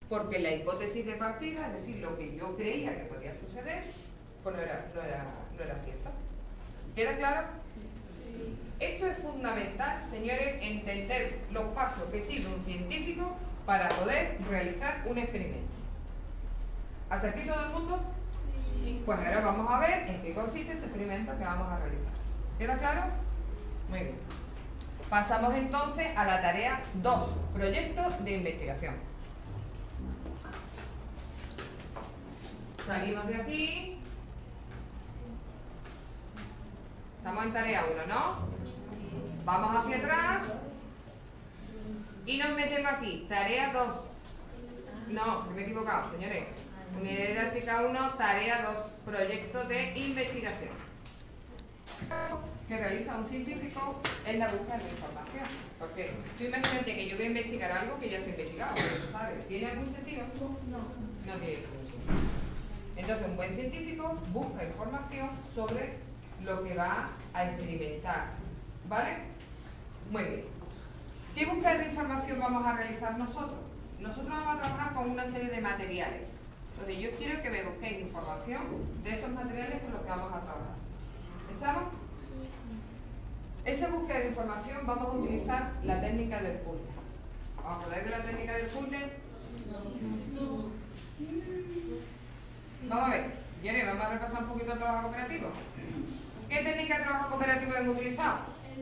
porque la hipótesis de partida, es decir, lo que yo creía que podía suceder, pues no era cierto. ¿Queda claro? Sí. Esto es fundamental, señores, entender los pasos que sigue un científico para poder realizar un experimento. ¿Hasta aquí todo el mundo? Sí. Pues ahora vamos a ver en qué consiste ese experimento que vamos a realizar. ¿Queda claro? Muy bien. Pasamos entonces a la tarea 2, proyecto de investigación. Salimos de aquí. Estamos en tarea 1, ¿no? Vamos hacia atrás y nos metemos aquí, tarea 2. No, me he equivocado, señores. Unidad didáctica 1, tarea 2, proyecto de investigación. Que realiza un científico es la búsqueda de información. Porque tú imagínate que yo voy a investigar algo que ya se ha investigado, pero se sabe. ¿Tiene algún sentido? No. No tiene ningún sentido. Entonces, un buen científico busca información sobre lo que va a experimentar. ¿Vale? Muy bien. ¿Qué búsqueda de información vamos a realizar nosotros? Nosotros vamos a trabajar con una serie de materiales. Entonces, yo quiero que me busquéis información de esos materiales con los que vamos a trabajar. ¿Estamos? Esa búsqueda de información vamos a utilizar la técnica del puzzle. ¿Os acordáis de la técnica del puzzle? Vamos a ver, señores, vamos a repasar un poquito el trabajo cooperativo. ¿Qué técnica de trabajo cooperativo hemos utilizado?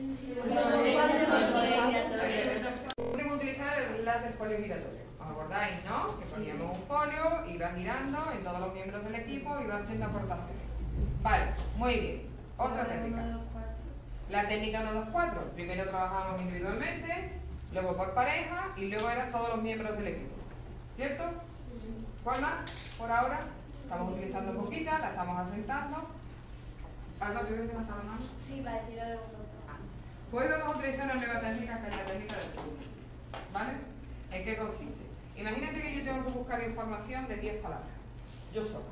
Hemos utilizado las del folio giratorio. ¿Os acordáis, no? Que poníamos un folio, iba girando en todos los miembros del equipo y iban haciendo aportaciones. Vale, muy bien. Otra técnica. La técnica 1-2-4. Primero trabajamos individualmente, luego por pareja y luego eran todos los miembros del equipo. ¿Cierto? ¿Cuál más? Por ahora estamos utilizando poquita, la estamos asentando. ¿Algo que me está hablando? Sí, para decir algo. Hoy vamos a utilizar una nueva técnica que es la técnica del puzzle. ¿Vale? ¿En qué consiste? Imagínate que yo tengo que buscar información de 10 palabras. Yo sola.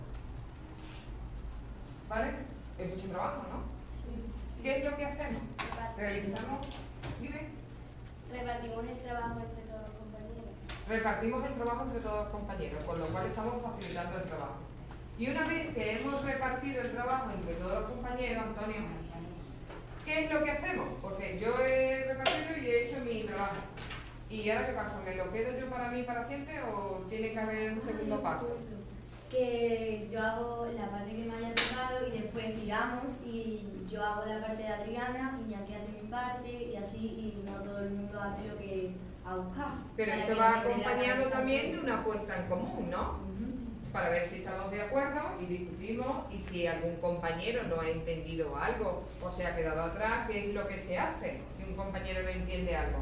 ¿Vale? Es mucho trabajo, ¿no? Sí. ¿Qué es lo que hacemos? Realizamos. Dime. Repartimos el trabajo entre todos los compañeros. Repartimos el trabajo entre todos los compañeros, con lo cual estamos facilitando el trabajo. Y una vez que hemos repartido el trabajo entre todos los compañeros, Antonio, ¿qué es lo que hacemos? Porque yo he repartido y he hecho mi trabajo. ¿Y ahora qué pasa? ¿Me lo quedo yo para mí para siempre o tiene que haber un segundo paso? Que yo hago la parte que me haya tocado y después tiramos y yo hago la parte de Adriana y Iñaki hace mi parte y así, y no todo el mundo hace lo que ha buscado. Pero eso va acompañado también de una apuesta en común, ¿no? Para ver si estamos de acuerdo y discutimos, y si algún compañero no ha entendido algo o se ha quedado atrás, ¿qué es lo que se hace si un compañero no entiende algo?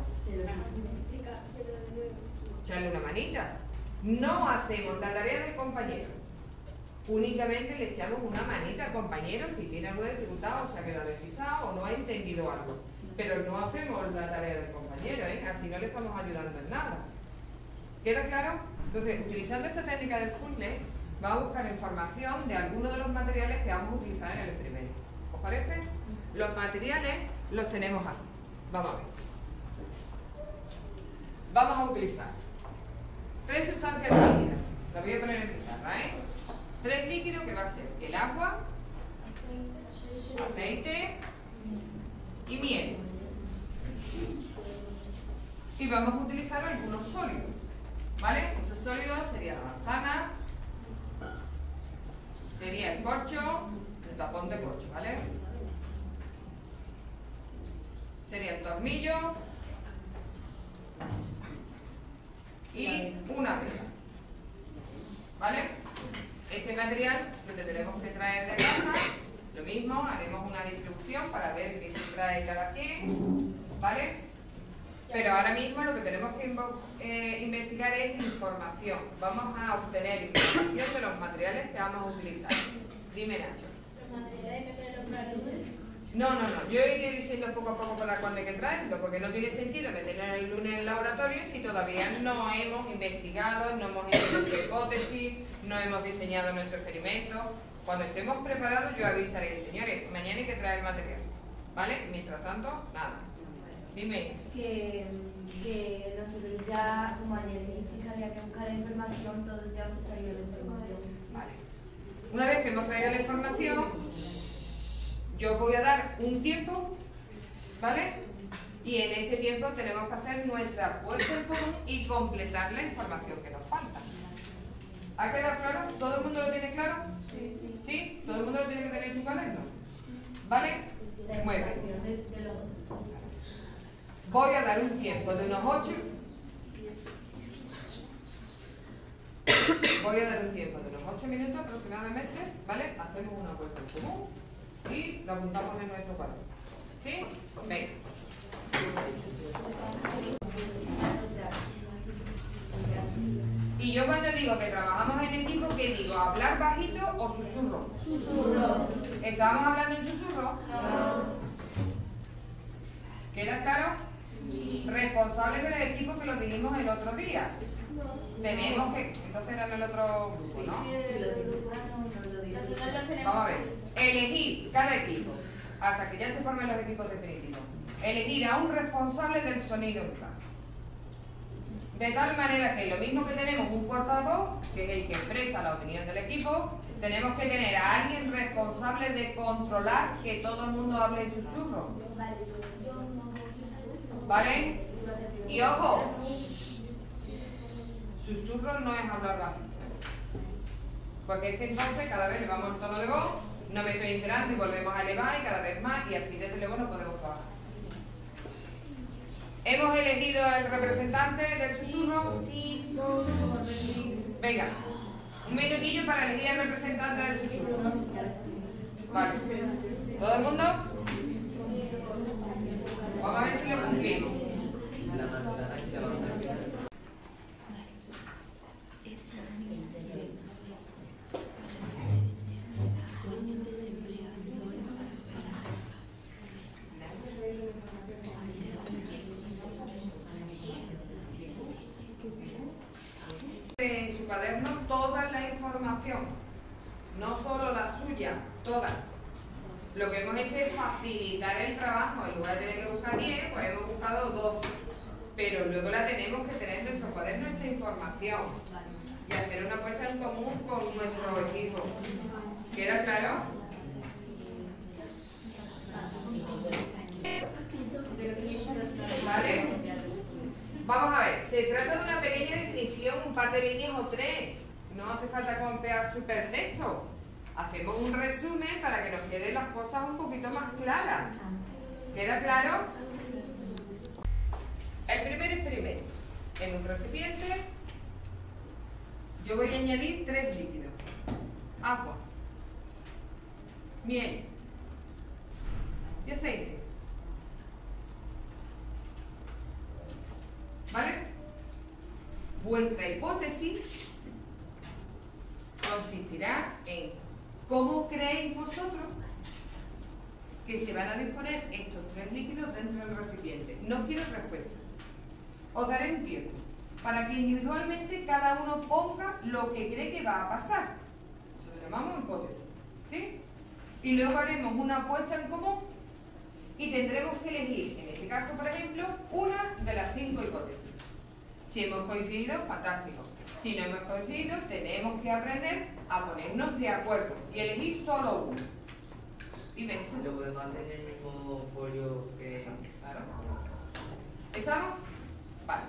Echarle una manita. No hacemos la tarea del compañero, únicamente le echamos una manita al compañero si tiene alguna dificultad o se ha quedado despistado o no ha entendido algo, pero no hacemos la tarea del compañero, ¿eh? Así no le estamos ayudando en nada. ¿Queda claro? Entonces, utilizando esta técnica del puzzle, va a buscar información de algunos de los materiales que vamos a utilizar en el experimento. ¿Os parece? Los materiales los tenemos aquí. Vamos a ver. Vamos a utilizar 3 sustancias líquidas. Las voy a poner en pizarra, ¿eh? 3 líquidos que va a ser el agua, aceite y miel. Y vamos a utilizar algunos sólidos. ¿Vale? Esos sólidos serían la manzana, sería el corcho, el tapón de corcho, ¿vale? Sería el tornillo y una abeja, ¿vale? Este material lo que tenemos que traer de casa, lo mismo, haremos una distribución para ver qué se trae cada quien, ¿vale? Pero ahora mismo lo que tenemos que investigar es información. Vamos a obtener información de los materiales que vamos a utilizar. Dime, Nacho. ¿Los materiales que traen los platillos? No. Yo iré diciendo poco a poco para cuándo hay que traerlo, porque no tiene sentido meterlo el lunes en el laboratorio si todavía no hemos investigado, no hemos hecho nuestra hipótesis, no hemos diseñado nuestro experimento. Cuando estemos preparados yo avisaré, señores, mañana hay que traer el material. ¿Vale? Mientras tanto, nada. Dime. Que nosotros ya, como ayer dijiste que había que buscar la información, todos ya hemos traído la información. Vale. Una vez que hemos traído la información, yo voy a dar un tiempo, ¿vale? Y en ese tiempo tenemos que hacer nuestra puesta en común y completar la información que nos falta. ¿Ha quedado claro? ¿Todo el mundo lo tiene claro? Sí. ¿Sí? ¿Todo el mundo lo tiene que tener en su cuaderno? ¿Vale? Muy bien. Voy a dar un tiempo de unos 8. Voy a dar un tiempo de unos 8 minutos aproximadamente, ¿vale? Hacemos una puesta en común y lo apuntamos en nuestro cuaderno. ¿Sí? Venga. Y yo cuando digo que trabajamos en equipo, ¿qué digo? ¿Hablar bajito o susurro? Susurro. ¿Estábamos hablando en susurro? ¿Queda claro? Responsables del equipo que lo dijimos el otro día. Tenemos que... Entonces era en el otro grupo, ¿no? Vamos a ver. Elegir cada equipo, hasta que ya se formen los equipos definitivos. Elegir a un responsable del sonido en clase. De tal manera que lo mismo que tenemos un portavoz, que es el que expresa la opinión del equipo, tenemos que tener a alguien responsable de controlar que todo el mundo hable en susurro. ¿Vale? Y ojo, susurro no es hablar bajito. Porque es que entonces cada vez elevamos el tono de voz, no me estoy enterando y volvemos a elevar y cada vez más, y así desde luego no podemos trabajar. ¿Hemos elegido al representante del susurro? Sí. Venga, un minutillo para elegir al representante del susurro. Vale. ¿Todo el mundo? Vamos a ver si lo cumplimos. La manzana y la manzana. En su cuaderno toda la información, no solo la suya, toda. Lo que hemos hecho es facilitar el trabajo. En lugar de tener que buscar 10, pues hemos buscado 2. Pero luego la tenemos que tener en nuestro cuaderno esa información y hacer una puesta en común con nuestro equipo. ¿Queda claro? ¿Vale? Vamos a ver, se trata de una pequeña definición, un par de líneas o 3. No hace falta copiar supertexto. Hacemos un resumen para que nos queden las cosas un poquito más claras. ¿Queda claro? El primer experimento. En un recipiente yo voy a añadir 3 líquidos. Agua, miel y aceite. ¿Vale? Vuestra hipótesis consistirá en cómo creéis vosotros que se van a disponer estos 3 líquidos dentro del recipiente. No quiero respuesta. Os daré un tiempo para que individualmente cada uno ponga lo que cree que va a pasar. Eso lo llamamos hipótesis. ¿Sí? Y luego haremos una puesta en común y tendremos que elegir, en este caso, por ejemplo, una de las 5 hipótesis. Si hemos coincidido, fantástico. Si no hemos coincidido, tenemos que aprender a ponernos de acuerdo y elegir solo uno. Dime. Lo podemos hacer en el mismo folio que... Claro. ¿Estamos? Vale.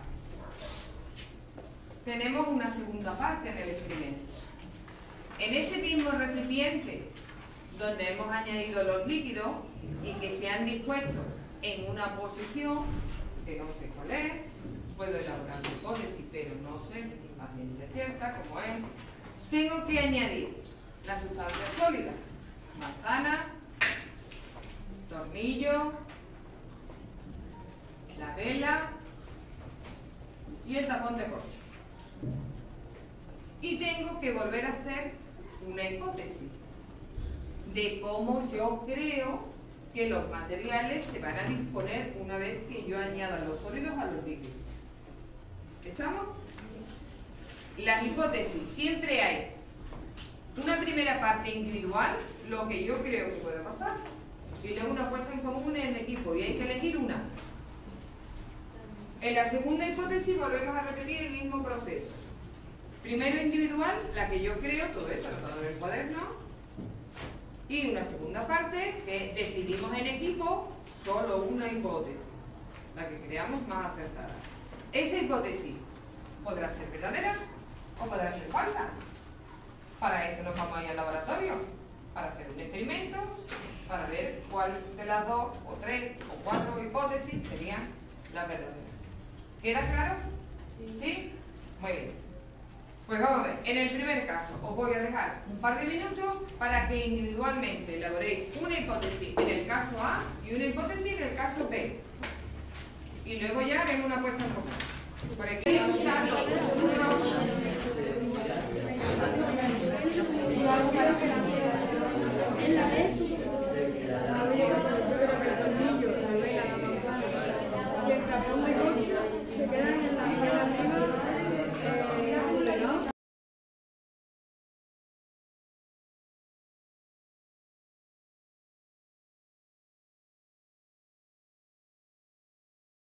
Tenemos una segunda parte del experimento. En ese mismo recipiente donde hemos añadido los líquidos y que se han dispuesto en una posición que no sé cuál es, puedo elaborar una hipótesis, pero no sé la ciencia cierta como es, tengo que añadir la sustancia sólida, manzana, tornillo, la vela y el tapón de corcho. Y tengo que volver a hacer una hipótesis de cómo yo creo que los materiales se van a disponer una vez que yo añada los sólidos a los líquidos. ¿Estamos? Las hipótesis, siempre hay una primera parte individual, lo que yo creo que puede pasar, y luego una puesta en común en el equipo, y hay que elegir una. En la segunda hipótesis volvemos a repetir el mismo proceso. Primero individual, la que yo creo, todo esto anotado en el cuaderno. Y una segunda parte que decidimos en equipo solo una hipótesis, la que creamos más acertada. Esa hipótesis podrá ser verdadera o podrá ser falsa. Para eso nos vamos a ir al laboratorio, para hacer un experimento, para ver cuál de las 2 o 3 o 4 hipótesis serían las verdaderas. ¿Queda claro? ¿Sí? Muy bien. Pues vamos a ver, en el primer caso os voy a dejar un par de minutos para que individualmente elaboréis una hipótesis en el caso A y una hipótesis en el caso B. Y luego ya haremos una puesta en común. Por aquí voy a usar un rojo.